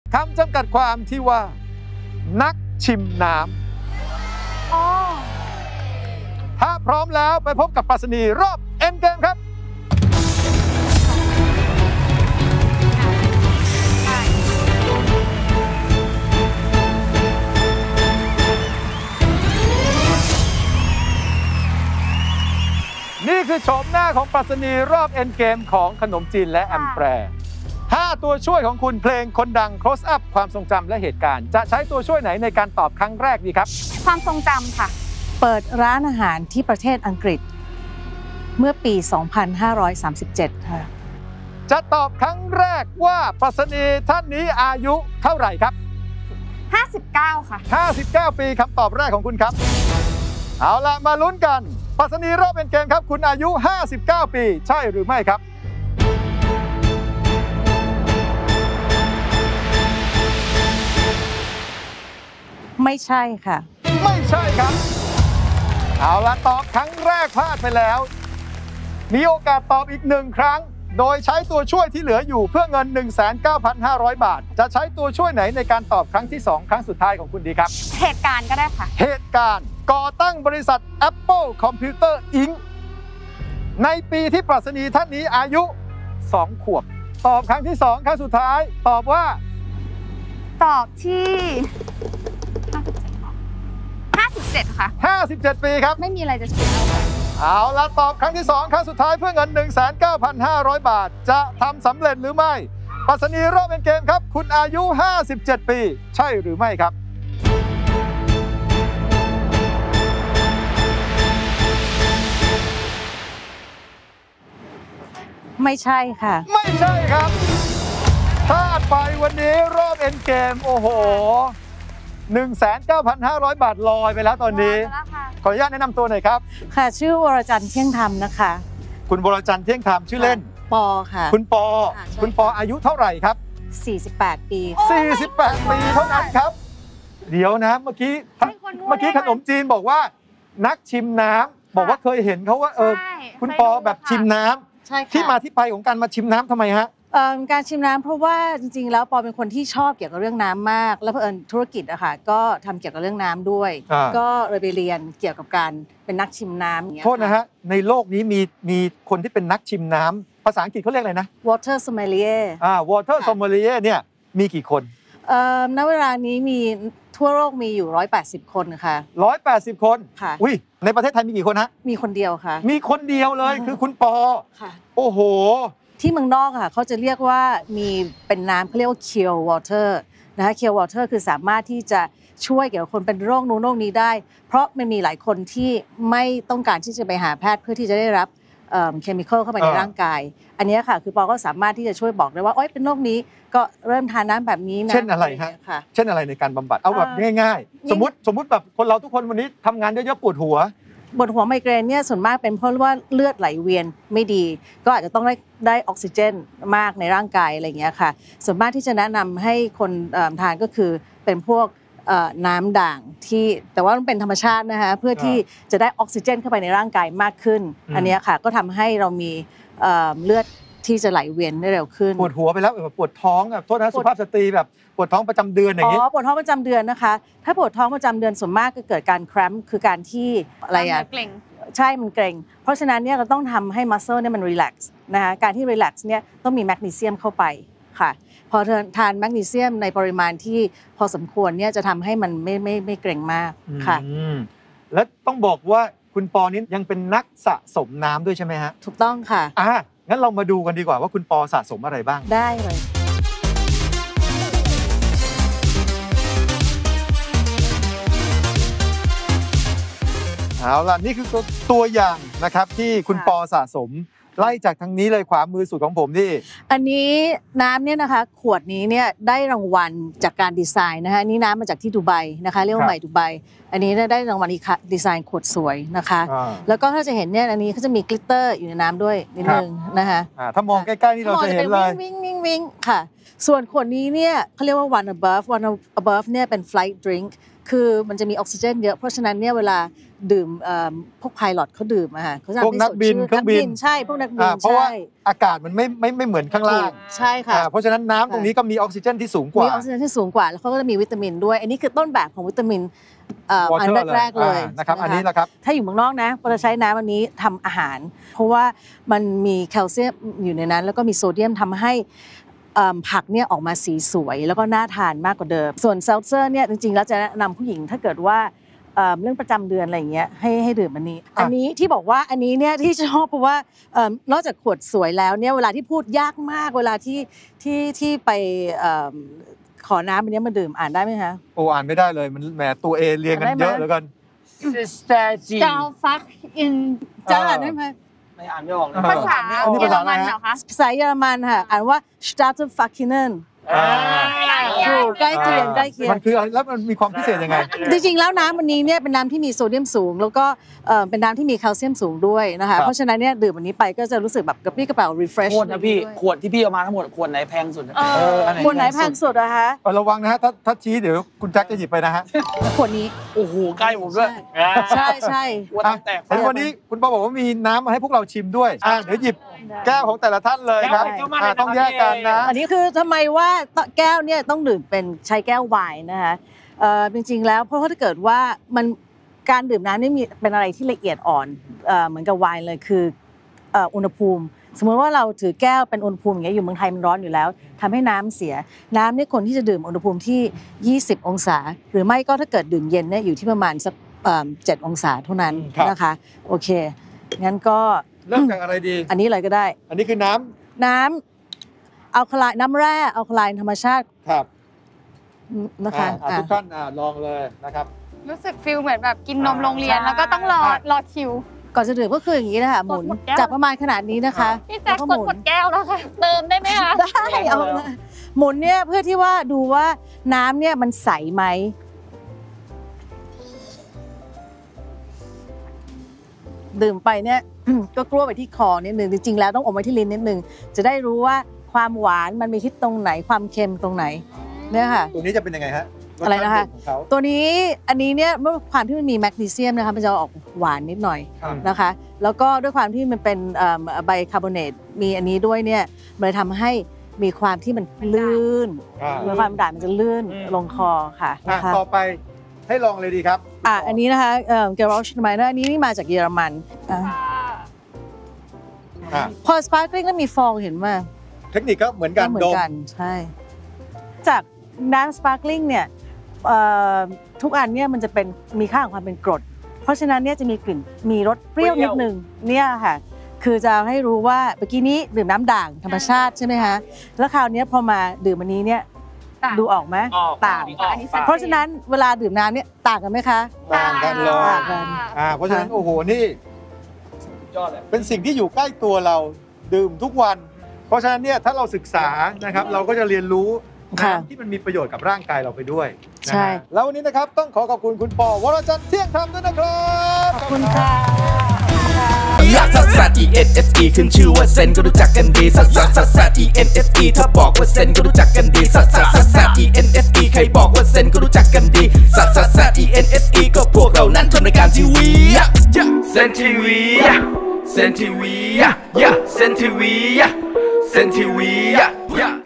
คำจำกัดความที่ว่านักชิมน้ำถ้าพร้อมแล้วไปพบกับปรัชนีรอบเอ็นเกมครับนี่คือโฉมหน้าของปรัชนีรอบเอ็นเกมของขนมจีนและแอมแปร5 ตัวช่วยของคุณเพลงคนดัง close up ความทรงจำและเหตุการณ์จะใช้ตัวช่วยไหนในการตอบครั้งแรกดีครับความทรงจำค่ะเปิดร้านอาหารที่ประเทศอังกฤษเมื่อปี 2537 ค่ะจะตอบครั้งแรกว่าปรัชนีท่านนี้อายุเท่าไหร่ครับ 59 ค่ะ 59 ปีคำตอบแรกของคุณครับเอาล่ะมาลุ้นกันปรัชนีรอบเป็นเกมครับคุณอายุ59 ปีใช่หรือไม่ครับไม่ใช่ค่ะไม่ใช่ครับเอาล่ะตอบครั้งแรกพลาดไปแล้วมีโอกาสตอบอีก1 ครั้งโดยใช้ตัวช่วยที่เหลืออยู่เพื่อเงิน 19,500 บาทจะใช้ตัวช่วยไหนในการตอบครั้งที่2ครั้งสุดท้ายของคุณดีครับเหตุการณ์ก็ได้ค่ะเหตุการณ์ก่อตั้งบริษัท Apple Computer Inc. ในปีที่ปรัชนีท่านนี้อายุ2 ขวบตอบครั้งที่2ครั้งสุดท้ายตอบว่าตอบที่57 ค่ะ 57 ปีครับไม่มีอะไรจะเสียเอาละตอบครั้งที่2ครั้งสุดท้ายเพื่อเงิน 19,500 บาทจะทำสำเร็จหรือไม่ปรัชนีรอบเป็นเกมครับคุณอายุ57 ปีใช่หรือไม่ครับไม่ใช่ค่ะไม่ใช่ครับพลาดไปวันนี้รอบเอ็นเกมโอ้โห 19,500 บาทลอยไปแล้วตอนนี้ขออนุญาตแนะนำตัวหน่อยครับค่ะชื่อวรจันทร์เที่ยงธรรมนะคะคุณวรจันทร์เที่ยงธรรมชื่อเล่นปอค่ะคุณปอคุณปออายุเท่าไหร่ครับ 48 ปี 48 ปีเท่านั้นครับเดี๋ยวนะเมื่อกี้ขนมจีนบอกว่านักชิมน้ำบอกว่าเคยเห็นเขาว่าคุณปอแบบชิมน้ำที่มาที่ไปของการมาชิมน้ำทำไมฮะการชิมน้ำเพราะว่าจริงๆแล้วปอเป็นคนที่ชอบเกี่ยวกับเรื่องน้ำมากแล้วเผอิญธุรกิจอะค่ะก็ทำเกี่ยวกับเรื่องน้ำด้วยก็เลยไปเรียนเกี่ยวกับการเป็นนักชิมน้ำอย่างเงี้ยโทษนะฮะในโลกนี้มีคนที่เป็นนักชิมน้ำภาษาอังกฤษเขาเรียกอะไรนะ water sommelier water sommelier เนี่ยมีกี่คนณเวลานี้มีทั่วโลกมีอยู่180 คนค่ะ 180 คนค่ะอุ้ยในประเทศไทยมีกี่คนฮะมีคนเดียวค่ะมีคนเดียวเลยคือคุณปอค่ะโอ้โหที่เมืองนอกค่ะเขาจะเรียกว่ามีเป็นน้ำเขาเรียกว่า cure water นะคะ cure water คือสามารถที่จะช่วยเกี่ยวกับคนเป็นโรคนู้นโรคนี้ได้เพราะมันมีหลายคนที่ไม่ต้องการที่จะไปหาแพทย์เพื่อที่จะได้รับเคมีคอลเข้าไปในร่างกายอันนี้ค่ะคือปอก็สามารถที่จะช่วยบอกได้ว่าโอ๊ยเป็นโรคนี้ก็เริ่มทานน้ำแบบนี้นะเช่นอะไรฮะเช่นอะไรในการบำบัดเอาแบบง่ายๆสมมติแบบคนเราทุกคนวันนี้ทำงานเยอะๆปวดหัวไมเกรนเนี่ยส่วนมากเป็นเพราะว่าเลือดไหลเวียนไม่ดีก็อาจจะต้องได้ออกซิเจนมากในร่างกายอะไรอย่างเงี้ยค่ะส่วนมากที่จะแนะนำให้คนทานก็คือเป็นพวกน้ำด่างที่แต่ว่ามันเป็นธรรมชาตินะคะเพื่อที่จะได้ออกซิเจนเข้าไปในร่างกายมากขึ้นอันนี้ค่ะก็ทำให้เรามีเลือดที่จะไหลเวียนได้เร็วขึ้นปวดหัวไปแล้วปวดท้องโทษนะสุภาพสตรีแบบปวดท้องประจำเดือนอย่างนี้ปวดท้องประจำเดือนนะคะถ้าปวดท้องประจำเดือนส่วนมากก็เกิดการแครมป์คือการที่อะไรอะเกร็งใช่มันเกร็งเพราะฉะนั้นเนี่ยเราต้องทำให้มัสเซิลเนี่ยมันรีแลกซ์นะคะการที่รีแลกซ์เนี่ยต้องมีแมกนีเซียมเข้าไปค่ะพอทานแมกนีเซียมในปริมาณที่พอสมควรเนี่ยจะทำให้มันไม่เกร็งมากค่ะและต้องบอกว่าคุณปอนี้ยังเป็นนักสะสมน้ำด้วยใช่ไหมฮะถูกต้องค่ะงั้นเรามาดูกันดีกว่าว่าคุณปอสะสมอะไรบ้างได้เลยเอาล่ะนี่คือตัวอย่างนะครับที่คุณปอสะสมไล่จากทางนี้เลยขวามือสุดของผมนี่อันนี้น้ำเนี่ยนะคะขวดนี้เนี่ยได้รางวัลจากการดีไซน์นะคะนี่น้ำมาจากที่ดูไบนะคะเรียกว่าใหม่ดูไบอันนี้ได้รางวัลดีไซน์ขวดสวยนะคะแล้วก็ถ้าจะเห็นเนี่ยอันนี้เขาจะมีกลิตเตอร์อยู่ในน้ำด้วยนิดนึงนะคะถ้ามองใกล้ๆนี่เราจะเห็นเลยวิ่งค่ะส่วนขวดนี้เนี่ยเขาเรียกว่า one above เนี่ยเป็น flight drink คือมันจะมีออกซิเจนเยอะเพราะฉะนั้นเนี่ยเวลาดื่มพวกไพลอตเขาดื่มอะค่ะเขาจะพวกนักบินเครื่องบินใช่พวกนักบินเพราะว่าใช่อากาศมันไม่เหมือนข้างล่างใช่ค่ะเพราะฉะนั้นน้ำตรงนี้ก็มีออกซิเจนที่สูงกว่ามีออกซิเจนที่สูงกว่าแล้วเขาก็จะมีวิตามินด้วยอันนี้คือต้นแบบของวิตามินอัน Water แรกๆเลยนะครับอันนี้แหละครับถ้าอยู่เมืองนอกนะเราจะใช้น้ำอันนี้ทำอาหาร เพราะว่ามันมีแคลเซียมอยู่ในนั้นแล้วก็มีโซเดียมทำให้ผักเนี่ยออกมาสีสวยแล้วก็น่าทานมากกว่าเดิมส่วนเซลเซอร์เนี่ยจริงๆแล้วจะแนะนำผู้หญิงถ้าเกิดว่าเรื่องประจำเดือนอะไรอย่างเงี้ยให้ดื่มอันนี้อันนี้ที่บอกว่าอันนี้เนี่ยที่ชอบเพราะว่านอกจากขวดสวยแล้วเนี่ยเวลาที่พูดยากมากเวลาที่ไปขอน้ำอันนี้มาดื่มอ่านได้ไหมคะโอ้อ่านไม่ได้เลยมันแหมตัวเอเรียงกันเยอะเหลือเกินเจ้าฟักอินจะอ่านได้ไหมไม่อ่านไม่ออกเลยภาษาอันนี้เยอภาร ษาอะไรมันฮะเหรอคะภาษาเยอรมันค่ะอ่านว่า Starterfuckinen ถูกใกล้เคียงใกล้เคียงมันคือแล้วมันมีความพิเศษยังไงจริงๆแล้วน้ำวันนี้เนี่ยเป็นน้ำที่มีโซเดียมสูง แล้วก็เป็นน้ำที่มีแคลเซียมสูงด้วยนะคะเพราะฉะนั้นเนี่ยดื่มวันนี้ไปก็จะรู้สึกแบบกระปรี้กระเป๋า refresh โทษนะพี่ขวดที่พี่เอามาทั้งหมดขวดไหนแพงสุดอันไหนขวดไหนแพงสุดอะคะระวังนะฮะถ้าชี้เดี๋ยวคุณแจ็คจะหยิบไปนะฮะขวดนี้โอ้โหใกล้ผมด้วยใช่ใช่ขวดแตกเห็นวันนี้คุณปอบอกว่ามีน้ำมาให้พวกเราชิมด้วยเดี๋ยวหยิบแก้วของแต่ละท่านเลยครับต้องแยกกันนะอันนี้คือทำไมว่าแก้วเนี่ยต้องดื่มเป็นใช้แก้วไวน์นะคะจริงๆแล้วเพราะว่าถ้าเกิดว่ามันการดื่มน้ำนี่มีเป็นอะไรที่ละเอียดอ่อนเหมือนกับไวน์เลยคืออุณหภูมิ สมมติว่าเราถือแก้วเป็นอุณหภูมิอย่างเงี้ยอยู่เมืองไทยมันร้อนอยู่แล้วทำให้น้ำเสียน้ำเนี่ยคนที่จะดื่มอุณหภูมิที่20องศาหรือไม่ก็ถ้าเกิดดื่มเย็นเนี่ยอยู่ที่ประมาณสัก7องศาเท่านั้นนะคะโอเคงั้นก็เริ่มจากอะไรดีอันนี้เลยก็ได้อันนี้คือน้ำอัลคาไลน์น้ำแร่อัลคาไลน์ธรรมชาติครับนะคะทุกท่านลองเลยนะครับรู้สึกฟิลเหมือนแบบกินนมโรงเรียนแล้วก็ต้องรอคิวก่อนจะดื่มก็คืออย่างนี้นะคะหมุนจากประมาณขนาดนี้นะคะพี่แจ็คกดหมดแก้วแล้วค่ะเติมได้ไหมคะได้เอาหมุนเนี่ยเพื่อที่ว่าดูว่าน้ำเนี่ยมันใสไหมดื่มไปเนี่ย ก็กลัวไปที่คอนิดนึงจริงๆแล้วต้องอมไว้ที่ลิ้นนิดนึงจะได้รู้ว่าความหวานมันมีที่ตรงไหนความเค็มตรงไหนเนี่ยค่ะตัวนี้จะเป็นยังไงฮะอะไรนะคะตัวนี้อันนี้เนี่ยเมื่อความที่มันมีแมกนีเซียมนะคะมันจะออกหวานนิดหน่อยนะคะแล้วก็ด้วยความที่มันเป็นไบคาร์บอเนตมีอันนี้ด้วยเนี่ยมันเลยทำให้มีความที่มันลื่นเมื่อความด่านมันจะลื่นลงคอค่ะต่อไปให้ลองเลยดีครับอันนี้นะคะเกรอชไมเนอร์อันนี้นี่มาจากเยอรมันพอสปาร์คลิ่งก็มีฟองเห็นไหมเทคนิคก็เหมือนกันใช่จากน้ำสปาร์คลิ่งเนี่ยทุกอันเนี่ยมันจะเป็นมีค่าของความเป็นกรดเพราะฉะนั้นเนี่ยจะมีกลิ่นมีรสเปรี้ยวนิดนึงเนี่ยค่ะคือจะให้รู้ว่าเมื่อกี้นี้ดื่มน้ำด่างธรรมชาติใช่ไหมคะแล้วคราวนี้พอมาดื่มอันนี้เนี่ยดูออกไหมต่างเพราะฉะนั้นเวลาดื่มน้ำเนี่ยต่างกันไหมคะต่างกันเลยเพราะฉะนั้นโอ้โหนี่เป็นสิ่งที่อยู่ใกล้ตัวเราดื่มทุกวันเพราะฉะนั้นเนี่ยถ้าเราศึกษานะครับเราก็จะเรียนรู้น้ำที่มันมีประโยชน์กับร่างกายเราไปด้วยใช่แล้ววันนี้นะครับต้องขอบคุณคุณปอวรจันทร์เที่ยงธรรมด้วยนะครับขอบคุณค่ะลักซัสซัส ENFE ขึ้นชื่อว่าเซนก็รู้จักกันดีซัสซัสซัสซัส ENFE ถ้าบอกว่าเซนก็รู้จักกันดีซัสซัสซัสซัส ENFE ใครบอกว่าเซนก็รู้จักกันดีซัสซัสซัส ENFE ก็พวกเรานั้นทำรายการทีวีเซนทีวีเซนทีวีเซนทีวีเซนทีวี